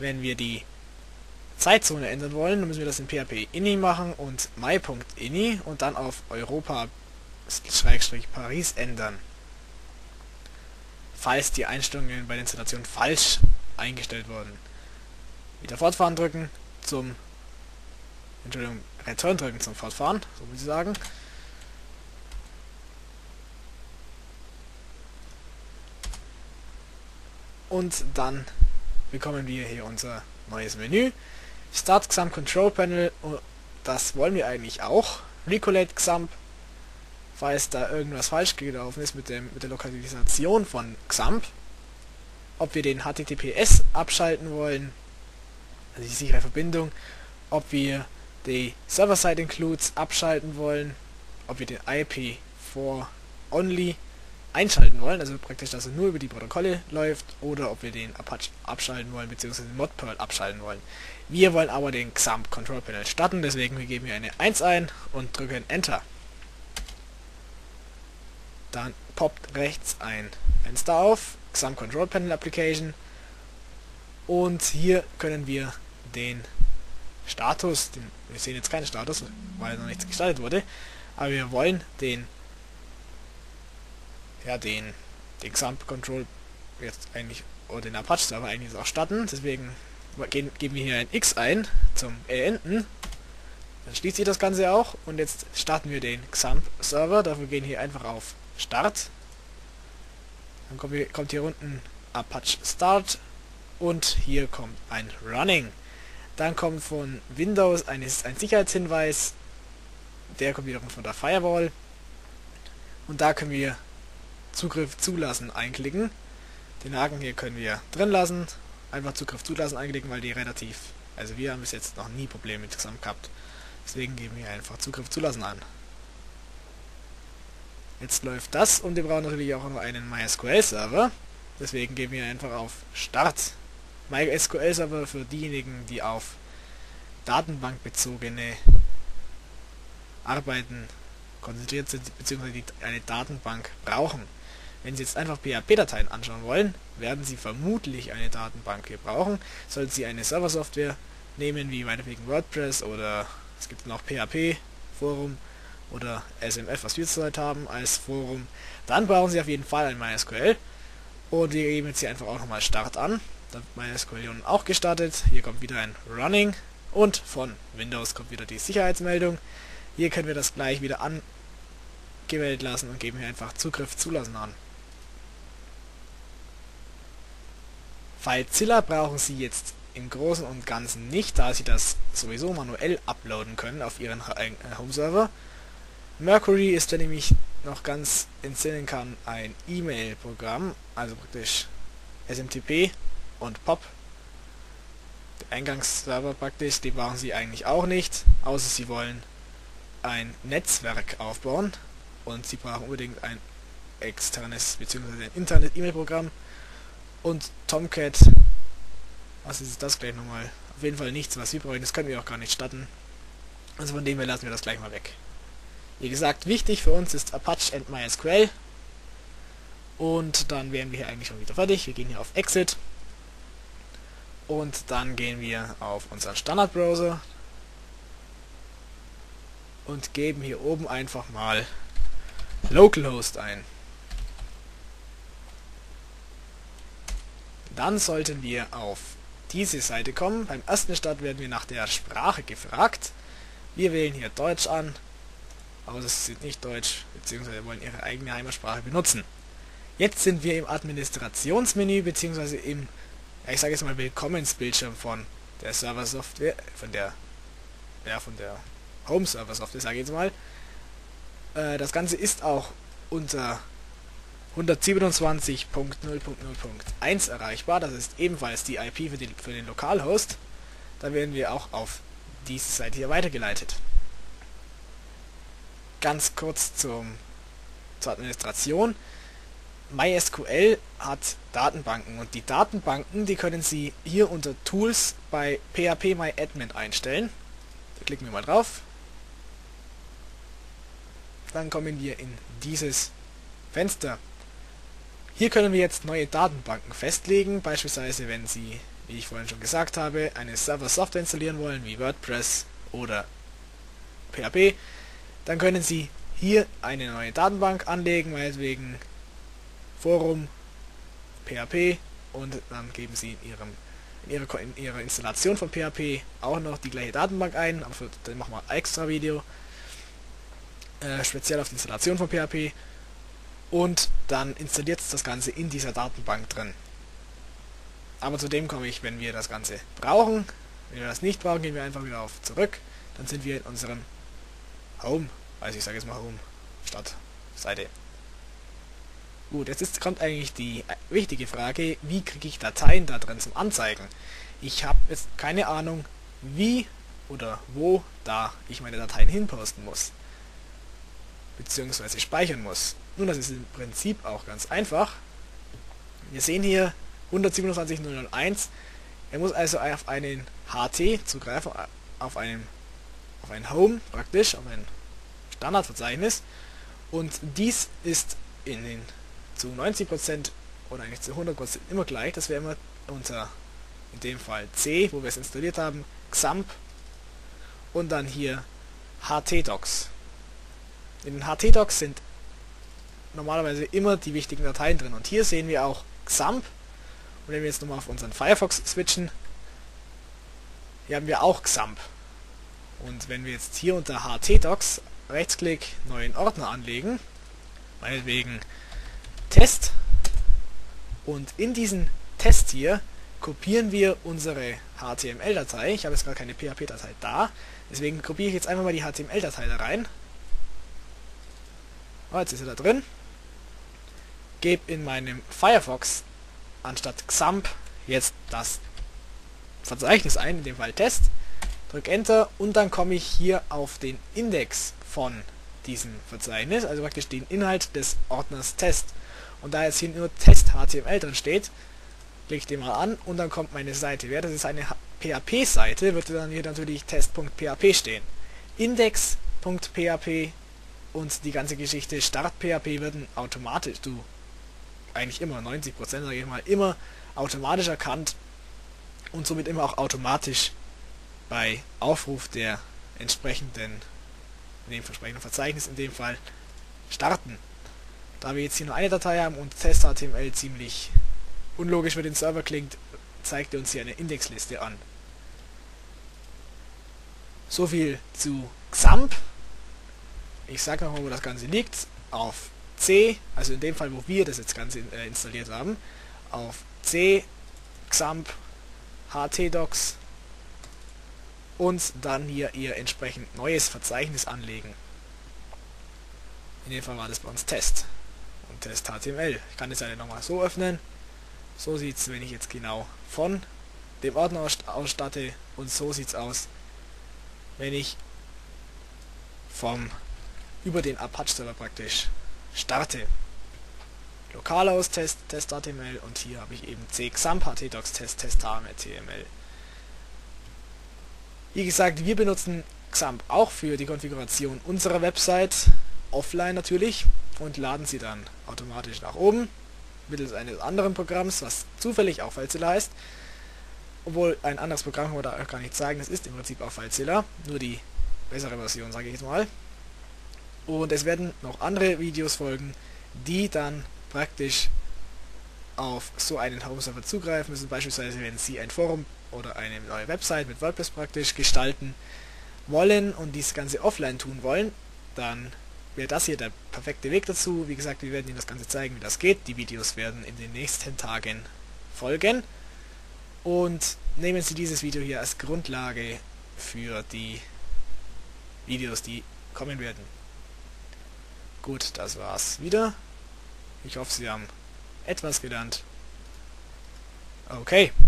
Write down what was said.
wenn wir die Zeitzone ändern wollen, dann müssen wir das in PHP ini machen und my.ini und dann auf Europa/Paris ändern. Falls die Einstellungen bei der Installation falsch eingestellt wurden. Wieder fortfahren drücken zum Return drücken zum Fortfahren, so muss ich sagen. Und dann bekommen wir hier unser neues Menü. Start XAMPP Control Panel, das wollen wir eigentlich auch. Recollect XAMPP, falls da irgendwas falsch gelaufen ist mit der Lokalisation von XAMPP. Ob wir den HTTPS abschalten wollen, also die sichere Verbindung, ob wir die Server-Side Includes abschalten wollen, ob wir den IP4 Only einschalten wollen, also praktisch, dass er nur über die Protokolle läuft, oder ob wir den Apache abschalten wollen, beziehungsweise den Modperl abschalten wollen. Wir wollen aber den XAMPP Control Panel starten, deswegen wir geben hier eine 1 ein und drücken Enter. Dann poppt rechts ein Fenster auf, XAMPP Control Panel Application, und hier können wir den Status, wir sehen jetzt keinen Status, weil noch nichts gestartet wurde, aber wir wollen den XAMPP Control jetzt eigentlich, oder den Apache Server eigentlich auch starten, deswegen geben wir hier ein X ein zum Beenden, dann schließt sich das Ganze auch und jetzt starten wir den XAMPP Server, dafür gehen hier einfach auf Start, dann kommt hier unten Apache Start und hier kommt ein Running, dann kommt von Windows ein Sicherheitshinweis, der kommt wiederum von der Firewall und da können wir Zugriff zulassen einklicken. Den Haken hier können wir drin lassen, einfach Zugriff zulassen einklicken, weil die also wir haben bis jetzt noch nie Probleme mit XAMPP gehabt. Deswegen geben wir einfach Zugriff zulassen an. Jetzt läuft das und wir brauchen natürlich auch noch einen MySQL Server. Deswegen geben wir einfach auf Start. MySQL Server für diejenigen, die auf datenbankbezogene Arbeiten konzentriert sind, beziehungsweise die eine Datenbank brauchen. Wenn Sie jetzt einfach PHP-Dateien anschauen wollen, werden Sie vermutlich eine Datenbank hier brauchen. Sollten Sie eine Serversoftware nehmen, wie meinetwegen WordPress, oder es gibt noch PHP Forum oder SMF, was wir zurzeit haben als Forum, dann brauchen Sie auf jeden Fall ein MySQL. Und wir geben jetzt hier einfach auch nochmal Start an. Dann MySQL auch gestartet. Hier kommt wieder ein Running und von Windows kommt wieder die Sicherheitsmeldung. Hier können wir das gleich wieder angewählt lassen und geben hier einfach Zugriff zulassen an. FileZilla brauchen Sie jetzt im Großen und Ganzen nicht, da Sie das sowieso manuell uploaden können auf Ihren Home-Server. Mercury ist, wenn ich mich noch ganz entsinnen kann, ein E-Mail-Programm, also praktisch SMTP und POP. Der Eingangsserver praktisch, den brauchen Sie eigentlich auch nicht, außer Sie wollen ein Netzwerk aufbauen und Sie brauchen unbedingt ein externes bzw. ein internes E-Mail-Programm. Und Tomcat, was ist das gleich nochmal? Auf jeden Fall nichts, was wir brauchen, das können wir auch gar nicht starten. Also von dem her lassen wir das gleich mal weg. Wie gesagt, wichtig für uns ist Apache and MySQL. Und dann wären wir hier eigentlich schon wieder fertig. Wir gehen hier auf Exit. Und dann gehen wir auf unseren Standardbrowser. Und geben hier oben einfach mal Localhost ein. Dann sollten wir auf diese Seite kommen. Beim ersten Start werden wir nach der Sprache gefragt. Wir wählen hier Deutsch an, aber es sind nicht Deutsch, beziehungsweise wollen ihre eigene Heimatsprache benutzen. Jetzt sind wir im Administrationsmenü, beziehungsweise im, ich sage jetzt mal, Willkommensbildschirm von der Server-Software, von der Home-Server-Software, sage ich jetzt mal. Das Ganze ist auch unter 127.0.0.1 erreichbar, das ist ebenfalls die IP für den Lokalhost. Da werden wir auch auf diese Seite hier weitergeleitet. Ganz kurz zur Administration. MySQL hat Datenbanken und die Datenbanken, die können Sie hier unter Tools bei PHPMyAdmin einstellen. Da klicken wir mal drauf. Dann kommen wir in dieses Fenster. Hier können wir jetzt neue Datenbanken festlegen, beispielsweise wenn Sie wie ich vorhin schon gesagt habe, eine Server-Software installieren wollen, wie WordPress oder PHP, dann können Sie hier eine neue Datenbank anlegen, meinetwegen Forum PHP, und dann geben Sie in Ihrer Installation von PHP auch noch die gleiche Datenbank ein, aber dann machen wir ein extra Video speziell auf die Installation von PHP, und dann installiert es das Ganze in dieser Datenbank drin. Aber zu dem komme ich, wenn wir das Ganze brauchen. Wenn wir das nicht brauchen, gehen wir einfach wieder auf zurück. Dann sind wir in unserem Home, also ich sage jetzt mal Home statt Seite. Gut, kommt eigentlich die wichtige Frage, wie kriege ich Dateien da drin zum Anzeigen? Ich habe jetzt keine Ahnung, wie oder wo da ich meine Dateien hinposten muss, beziehungsweise speichern muss. Nun, das ist im Prinzip auch ganz einfach. Wir sehen hier 127.001. Er muss also auf einen HT zugreifen, auf ein Home praktisch, auf ein Standardverzeichnis, und dies ist zu 90% oder eigentlich zu 100% immer gleich. Das wäre immer unter, in dem Fall C, wo wir es installiert haben, XAMPP und dann hier htdocs. In den htdocs sind normalerweise immer die wichtigen Dateien drin, und hier sehen wir auch XAMPP. Und wenn wir jetzt nochmal auf unseren Firefox switchen, hier haben wir auch XAMPP. Und wenn wir jetzt hier unter htdocs Rechtsklick neuen Ordner anlegen, meinetwegen Test, und in diesen Test hier kopieren wir unsere HTML-Datei. Ich habe jetzt gar keine PHP-Datei da, deswegen kopiere ich jetzt einfach mal die HTML-Datei da rein. Oh, jetzt ist sie da drin. Gebe in meinem Firefox anstatt XAMPP jetzt das Verzeichnis ein, in dem Fall Test, drücke Enter, und dann komme ich hier auf den Index von diesem Verzeichnis, also praktisch den Inhalt des Ordners Test. Und da jetzt hier nur Test HTML drin steht, klicke ich den mal an, und dann kommt meine Seite. Wäre das jetzt eine PHP-Seite, würde dann hier natürlich test.php stehen. Index.php und die ganze Geschichte Start.php werden automatisch, eigentlich immer, 90% sage ich mal, immer automatisch erkannt und somit immer auch automatisch bei Aufruf der entsprechenden Verzeichnis in dem Fall starten. Da wir jetzt hier nur eine Datei haben und Test.html ziemlich unlogisch für den Server klingt, zeigt er uns hier eine Indexliste an. So viel zu XAMPP. Ich sage nochmal, wo das Ganze liegt. Auf C, also in dem Fall, wo wir das jetzt Ganze installiert haben, auf C, XAMPP, htdocs und dann hier ihr entsprechend neues Verzeichnis anlegen. In dem Fall war das bei uns Test und Test.html. Ich kann das ja nochmal so öffnen. So sieht es, wenn ich jetzt genau von dem Ordner ausstatte, und so sieht es aus, wenn ich über den Apache-Server praktisch starte. Lokal aus Test.html, und hier habe ich eben C XAMPP htdocs test.html. Wie gesagt, wir benutzen XAMPP auch für die Konfiguration unserer Website, offline natürlich, und laden sie dann automatisch nach oben, mittels eines anderen Programms, was zufällig auch FileZilla heißt. Obwohl, ein anderes Programm kann man da gar nicht zeigen, es ist im Prinzip auch FileZilla, nur die bessere Version, sage ich jetzt mal. Und es werden noch andere Videos folgen, die dann praktisch auf so einen Home-Server zugreifen müssen. Beispielsweise, wenn Sie ein Forum oder eine neue Website mit WordPress praktisch gestalten wollen und dies Ganze offline tun wollen, dann wäre das hier der perfekte Weg dazu. Wie gesagt, wir werden Ihnen das Ganze zeigen, wie das geht. Die Videos werden in den nächsten Tagen folgen. Und nehmen Sie dieses Video hier als Grundlage für die Videos, die kommen werden. Gut, das war's wieder. Ich hoffe, Sie haben etwas gelernt. Okay.